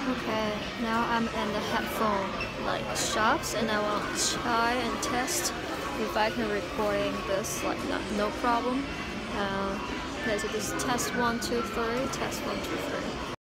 Okay, now I'm in the headphone shops and I will try and test if I can recording this no problem. Okay, so this is test 1 2 3, test 1 2 3.